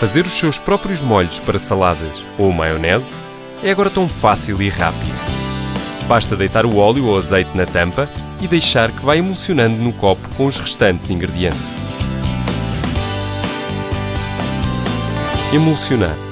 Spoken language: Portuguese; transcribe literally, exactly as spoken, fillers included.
Fazer os seus próprios molhos para saladas ou maionese é agora tão fácil e rápido. Basta deitar o óleo ou azeite na tampa e deixar que vá emulsionando no copo com os restantes ingredientes. Emulsionar.